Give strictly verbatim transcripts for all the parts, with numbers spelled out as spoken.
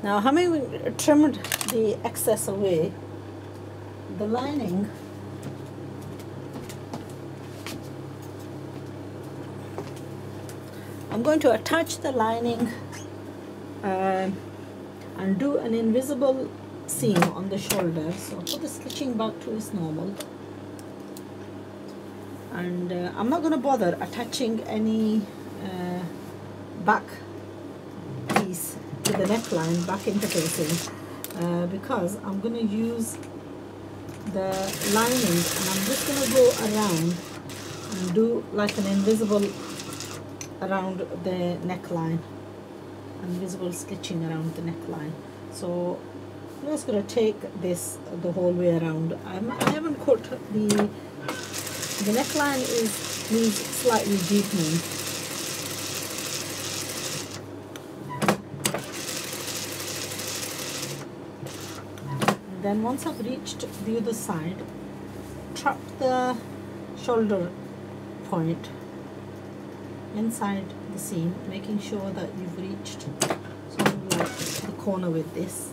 Now, having trimmed the excess away, the lining I'm going to attach the lining uh, and do an invisible seam on the shoulder. So put the stitching back to its normal, and uh, I'm not going to bother attaching any uh, back piece to the neckline back interfacing uh, because I'm going to use the lining, and I'm just going to go around and do like an invisible around the neckline, invisible stitching around the neckline. So I'm just going to take this the whole way around. I'm, I haven't cut the the neckline is needs slightly deepening. And then once I've reached the other side, trap the shoulder point inside the seam, making sure that you've reached sort of like the corner with this.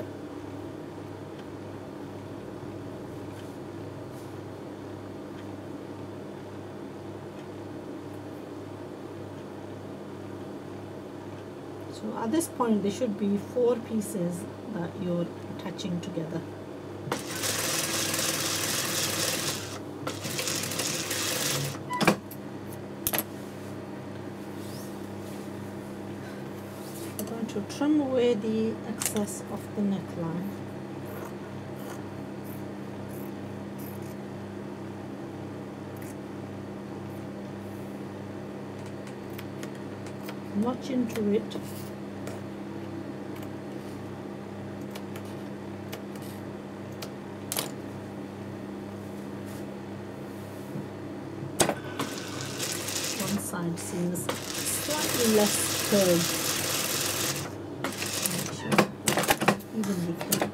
So at this point there should be four pieces that you're attaching together. I'm going to trim away the excess of the neckline. Notch into it. One side seems slightly less curved. Make sure it's evenly curved.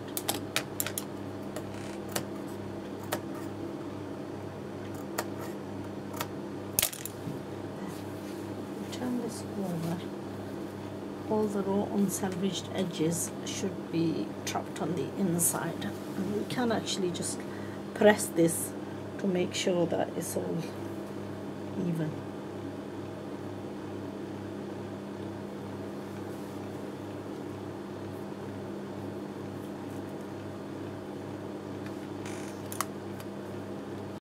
Turn this over. All the raw unsalvaged edges should be trapped on the inside, and we can actually just press this to make sure that it's all even.